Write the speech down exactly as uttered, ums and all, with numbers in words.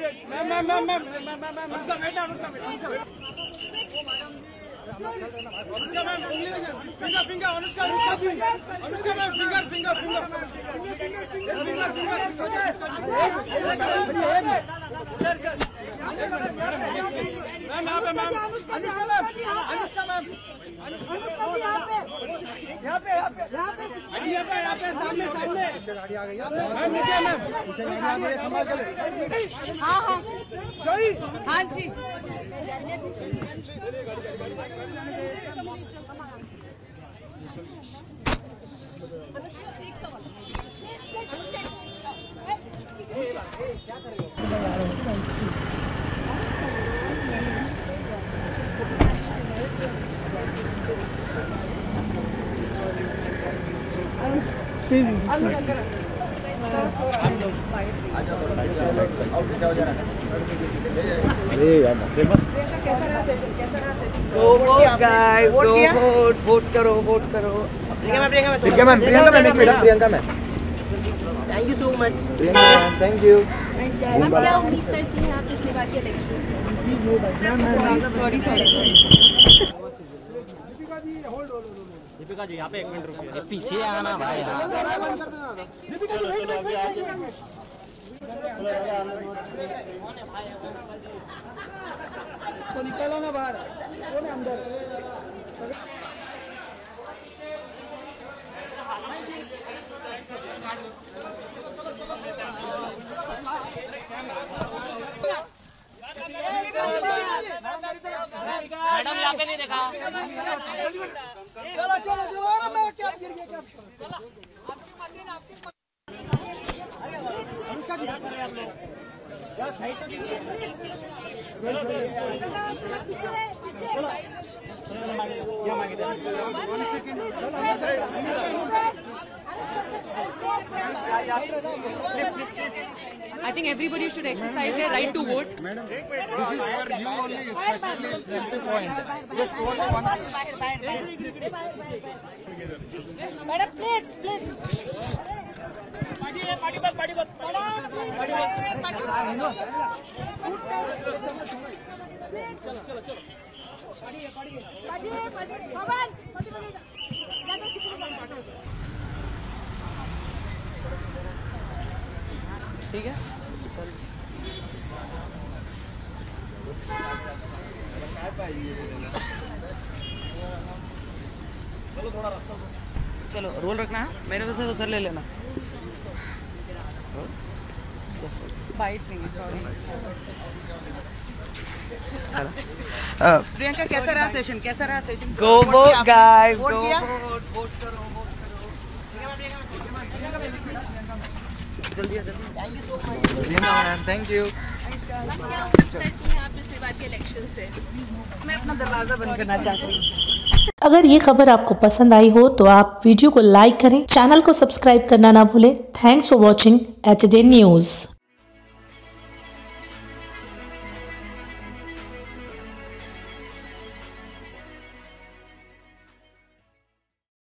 Ma'am ma'am ma'am ma'am Anushka बेटा अनुष्का बेटा Anushka ma'am उंगली finger finger Anushka Anushka ma'am finger finger finger ma'am यहाँ पे ma'am Anushka ma'am Anushka ma'am यहाँ पे यहाँ पे यहाँ पे यहाँ पे यहाँ पे सामने सामने गाड़ी आ गई मैम नीचे मैम संभाल कर हाँ हाँ हाँ जी क्या करेंगे Go vote guys, go vote, vote करो, vote करो. Priyanka ma'am, Priyanka ma'am, Priyanka ma'am, एक minute, Priyanka ma'am. Thank you so much. Priyanka ma'am, thank you. आप क्या उम्मीद करती हैं आप पिछली बार के इलेक्शन? दीपिका जी यहाँ पे एक मिनट रुकिए. पीछे आना भाई. इसको निकालो ना बाहर. कौन है अंदर? मैडम यहाँ पे नहीं देखा. चलो चलो चलो अरे मैं क्या गिर गया क्या? चलो आपकी मर्जी ना आपकी अनुष्का जी क्या साइड पे ये मांगे one second. I think everybody should exercise their right to vote. Madam, this is for you only, especially selfie point. Just only one. Madam, please, please. Party है पार्टी बस पार्टी बस पार्टी बस. चलो चलो चलो पार्टी है party है party है पार्टी भगवान पार्टी बनेगा. ठीक है. चलो थोड़ा रास्ता. चलो रोल रखना है. मेरे वजह से उधर ले लेना. बाइट नहीं सॉरी. प्रियंका कैसा रहा सेशन? कैसा रहा session? Go vote guys, go vote vote करो, वोट करो. जल्दी जल्दी. Thank you so much. Thank you. क्या उम्मीद करती हैं आप पिछली बार के इलेक्शन से? मैं अपना दरवाजा बंद करना चाहती हूँ. अगर ये खबर आपको पसंद आई हो तो आप वीडियो को लाइक करें, चैनल को सब्सक्राइब करना ना भूलें. Thanks for watching H J news.